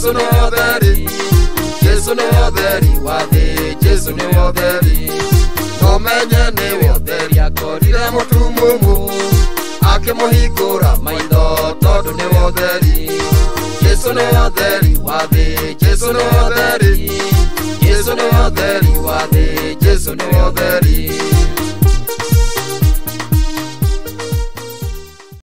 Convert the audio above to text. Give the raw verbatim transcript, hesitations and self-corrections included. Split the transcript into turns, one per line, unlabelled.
Jesu ni otheri, Jesu ni otheri wa thĩ, Jesu ni otheri. No menye nĩ otheri akorire mũtumumu, akĩmũhingũra maitho tondũ nĩ otheri. Jesu ni otheri wa thĩ, Jesu ni otheri, Jesu ni otheri wa thĩ, Jesu ni otheri.